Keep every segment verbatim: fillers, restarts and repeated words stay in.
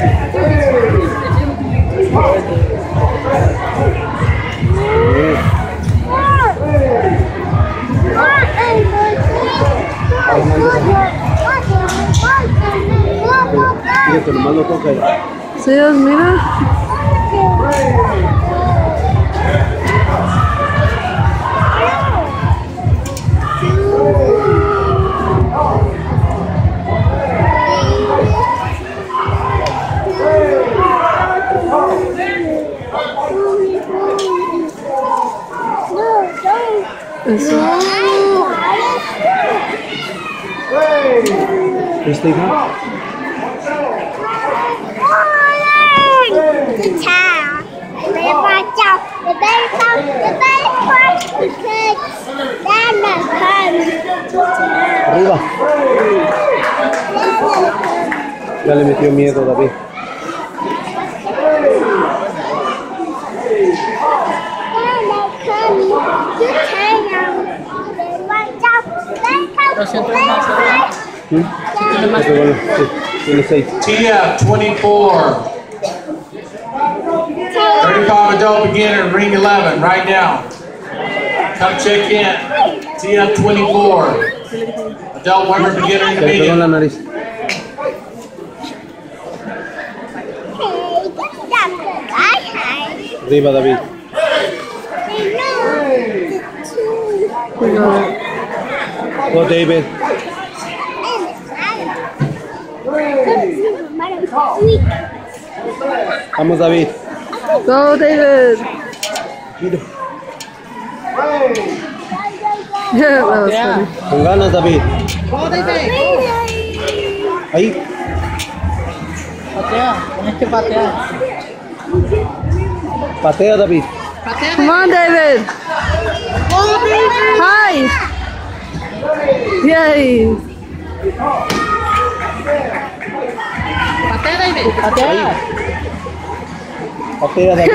Fíjate, nomás lo toca. Sí, mira. Eso. ¿Viste, hija? Good child. They watch out. The baby comes. The baby cries because Nana comes. Arriba. Ya le metió miedo, David. Nana comes. Good child. They watch out. They come. They cry. ¿Mm? Ese, bueno, sí, tiene seis. Tia, twenty-four. thirty-five adult beginner, ring eleven, right now. Come check in. Tia, twenty-four. Adult women beginner Se le pegó en la intermediate. nariz. Arriba, David. Cuidado. Oh, David. Vamos, David. Go, David. Yeah, that was funny. Con ganas, David. Ahí. Patea, tienes que patear. Patea, David. Come on, David. Hi. Yay. Patea, David. Patea. Patea, David.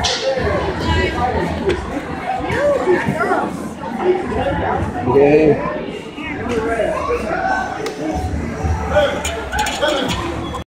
Bien.